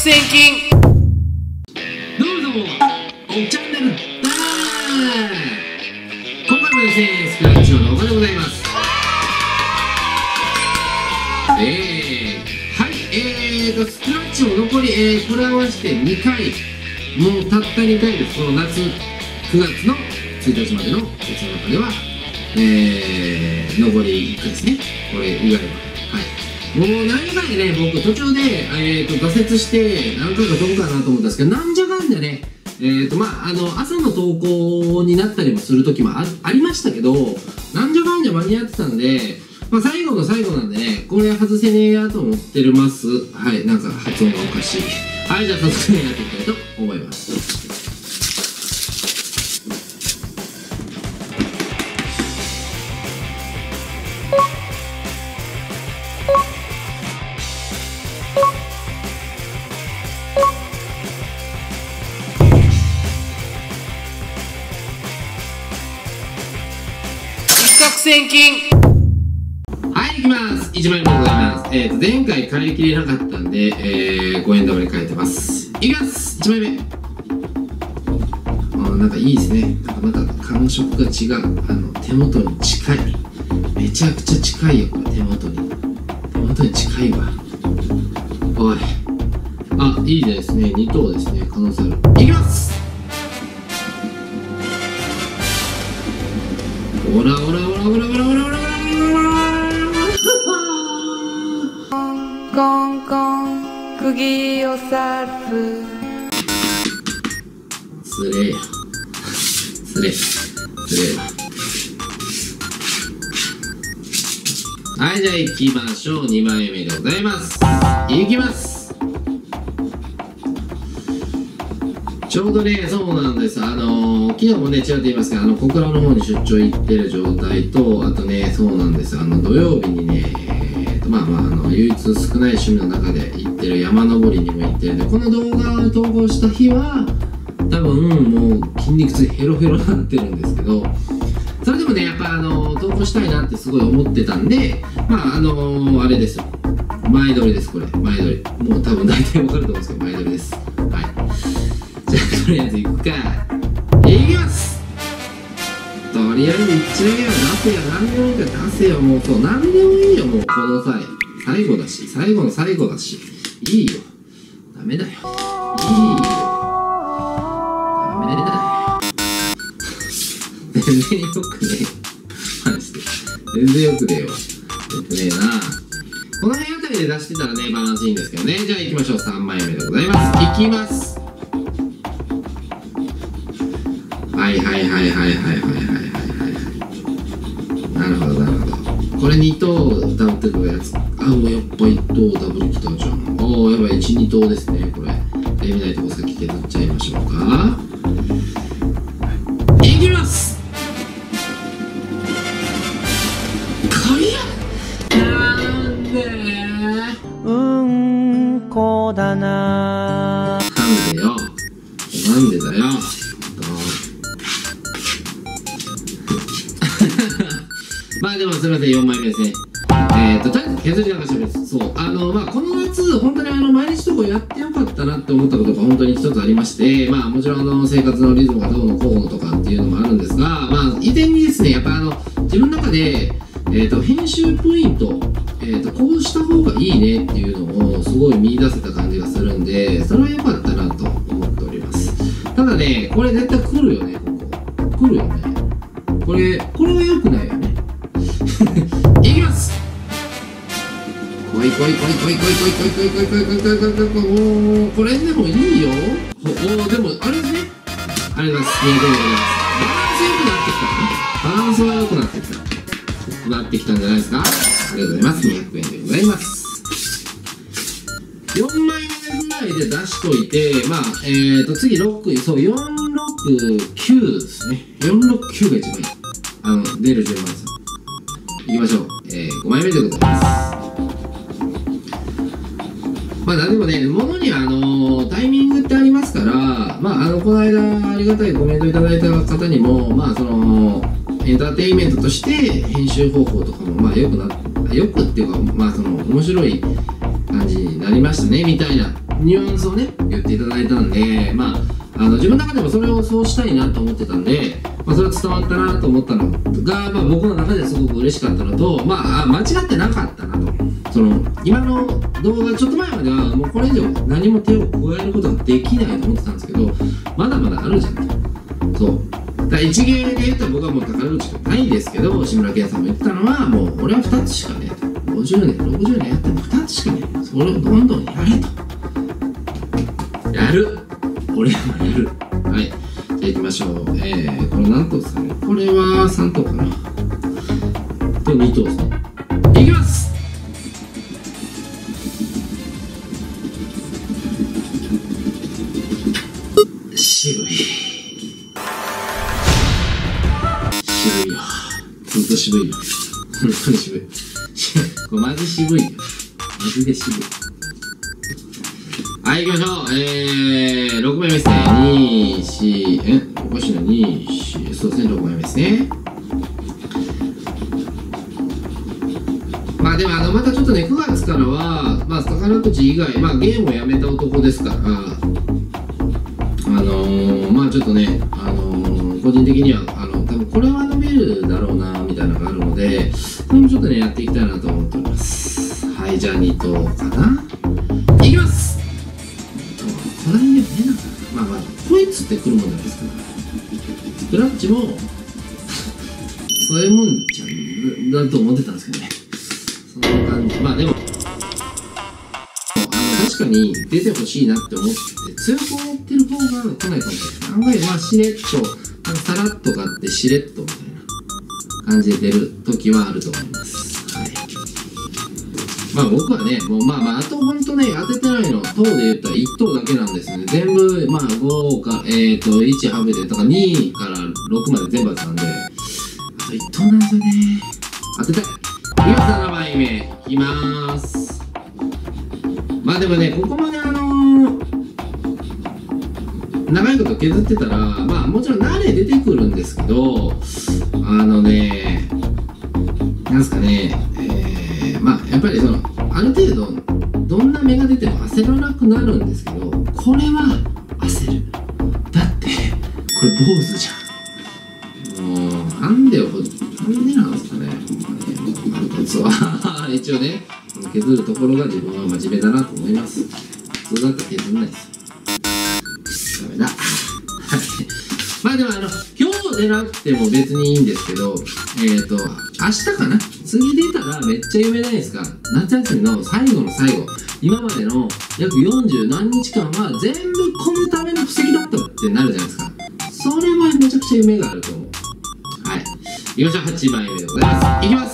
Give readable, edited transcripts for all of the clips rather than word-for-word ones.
線金。 どうもおチャンネルだー。今回もですね、スクラッチの動画でございます。はい、スクラッチも残り、これ合わせて2回、もうたった2回です。この夏、9月の1日までの節の中では、残り1回ですね。これ以外は。はい。もう何回でね、僕途中で、挫折して何回か飛ぶかなと思ったんですけど、なんじゃかんじゃね、朝の投稿になったりもする時も ありましたけど、なんじゃかんじゃ間に合ってたんで、最後の最後なんでね、これ外せねえやと思ってます。はい、なんか発音がおかしい。はい、じゃあ早速ね、やっていきたいと思います。 一攫千金。 はい、いきます。1枚目でございます。前回買い切れなかったんで、5円玉に変えてます。いきます。1枚目。なんかいいですね。なんか感触が違う。手元に近い。めちゃくちゃ近いよ、これ。手元に近いわ。おい。あ、いいですね。2等ですね。可能性ある。いきます。オラオラオラオラオラオラオラオラ。 コンコン釘を刺す。 つれえよ。つれえわ。はい、じゃあ行きましょう。2枚目でございます。いきます。ちょうどね、そうなんです。昨日もね、ちらっと言いますけど、小倉の方に出張行ってる状態と、あとね、そうなんです。土曜日にね、唯一少ない趣味の中で行ってる山登りにも行ってるんで、この動画を投稿した日は、多分もう筋肉痛ヘロヘロになってるんですけど、それでもね、やっぱ投稿したいなってすごい思ってたんで、あれですよ。前撮りです、これ。前撮り。もう多分大体わかると思うんですけど、前撮りです。はい。じゃあ、とりあえず行くか。いきます。とりあえず行っちゃえよ。出せよ。何でもいいから出せよ。もうそう、何でもいいよ。もうこの際。最後だし、最後の最後だし。いいよ。ダメだよ。いいよ。ダメだよ。全然よくねえ。マジで。全然よくねえわ。よくねえな。この辺あたりで出してたらね、バランスいいんですけどね。じゃあ行きましょう。3枚目でございます。いきます。はいはいはいはいはいはいはいはい。なるほどなるほど。これ2等ダブってくるやつ。あ、もうやっぱ1等ダブルきたじゃん。おー、やばい、1、2等ですね、これ。見ないとこ先削っちゃいましょうか。いきます。こりゃなんでこだな。 なんでよ。なんでだよ。でもすみません、4枚目ですね。とりあえず削り流しです。そう。この夏、本当に毎日とかやってよかったなって思ったことが本当に一つありまして、もちろん生活のリズムがどうのこうのとかっていうのもあるんですが、以前にですね、やっぱ自分の中で、編集ポイント、こうした方がいいねっていうのをすごい見出せた感じがするんで、それは良かったなと思っております。ただね、これ絶対来るよね、ここ。来るよね。これは良くないよね。いきます。来い来い来い来い来い来い来い来い来い来い来い来い来い来い来い来い。おー、これでもいいよ。おー、でもあれですね。ありがとうございます。200円でございます。バランス良くなってきたね。バランスは良くなってきた。なってきたんじゃないですか。ありがとうございます。200円でございます。4枚目ぐらいで出しといて、次6、そう、469ですね。469が一番いい。出る順番です。いきましょう。5枚目でございます。でもね、物にはタイミングってありますから、この間ありがたいコメントいただいた方にも、エンターテインメントとして編集方法とかもよくっていうか面白い感じになりましたねみたいなニュアンスをね言っていただいたんで、まあ自分の中でもそれをそうしたいなと思ってたんで、まあ、それは伝わったなと思ったのが、まあ、僕の中ですごく嬉しかったのと、まあ間違ってなかったなと。今の動画ちょっと前まではもうこれ以上何も手を加えることができないと思ってたんですけど、まだまだあるじゃんと。そうだから一芸で言ったら僕はもう宝くじしかないですけど、志村けんさんも言ってたのはもう俺は2つしかねえと。50年60年やっても2つしかねえ。それをどんどんやれと。やる、俺もやる。はい、じゃあ行きましょう。これ何頭ですかね。これは3頭かなと2頭ですね。いきます。渋いよ、ほんと渋いよ、ほんとに渋いこれマジ渋いよ、マジで渋い。はい、行きましょう。6枚目ですね。おかしいな、そうですね、6枚目ですね。まあでもまたちょっとね、9月からはまあ宝くじ以外、まあゲームをやめた男ですから、まあちょっとね、個人的には多分これは伸びるだろうなみたいなのがあるので、これもちょっとねやっていきたいなと思っております。はい、じゃあ2頭かな、いきます。これにね、まあまあこいつってくるもんじゃないですか。スクラッチもそういうもんじゃんだと思ってたんですけどね、そんな感じ。まあでも確かに出てほしいなって思って強く思ってる方が来ないかもしれない。案外まあしれっとさらっと買ってしれっとみたいな感じで出る時はあると思います。はい、まあ僕はねもうまああとほんとね当ててないの等で言ったら1等だけなんですよね。全部まあ5か1省けてとか2から6まで全部当てたんで、あと1等なんですよね。当てたい。今7枚目いきまーす。まあでもね、ここまで長いこと削ってたら、まあもちろん慣れ出てくるんですけど、なんすかね、まあやっぱりある程度どんな芽が出ても焦らなくなるんですけど、これは焦る。だってこれ坊主じゃん。もうなんでなんですかね。コツは一応ね削るところが自分は真面目だなと思います。普通だったら削んないです。ダメだまあでも今日でなくても別にいいんですけど、明日かな、次出たらめっちゃ有名じゃないですか。夏休みの最後の最後、今までの約40何日間は全部このための布石だったってなるじゃないですか。それはめちゃくちゃ夢があると思う。はい、いきましょう。8枚目でございます。いきます。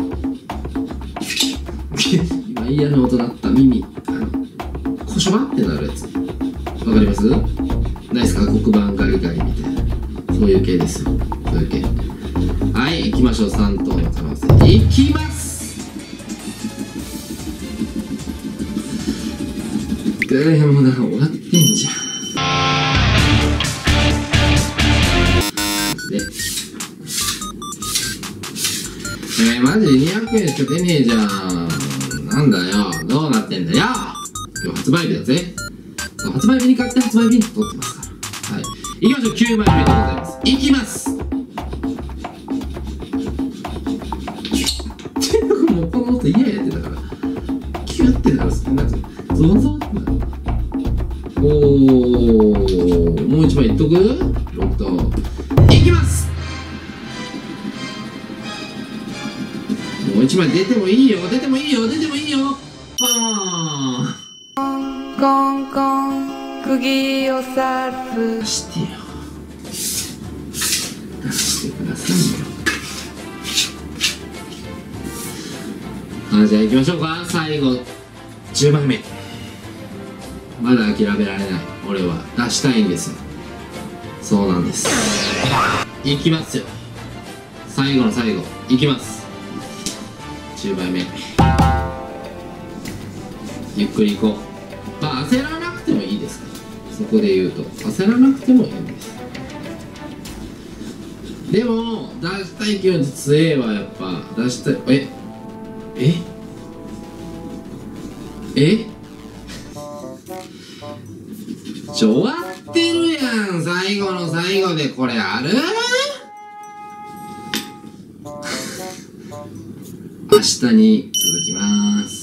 今嫌な音だった。耳コショバってなるやつわかります？ないですか？黒板ガリガリみたいな、そういう系ですよ。そういう系。はい、行きましょう。3等の可能性いきます。もうだから終わってんじゃんマジで200円しか出ねえじゃん。なんだよ、どうなってんだよ。今日発売日だぜ。発売日に買って発売日に撮ってますから。はい、いきましょう。9枚目でございます。いきます。もうこの音嫌やってたからキュッてなるっすね。なんかゾワゾワってなる。もう1枚いっとく。6等いきます。もう1枚出てもいいよ、出てもいいよ、出てもいいよ。パーン。 コンコン釘を刺す。 してよ、出してくださいよ。じゃあ行きましょうか。最後10枚目。まだ諦められない。俺は出したいんですよ。そうなんです。いきますよ。最後の最後いきます。10枚目ゆっくりいこう。まあ焦らなくてもいいですから、そこで言うと焦らなくてもいいんです。でも出したい気持ち強えはやっぱ出したい。 終わってるやん。最後の最後でこれある？明日に続きます。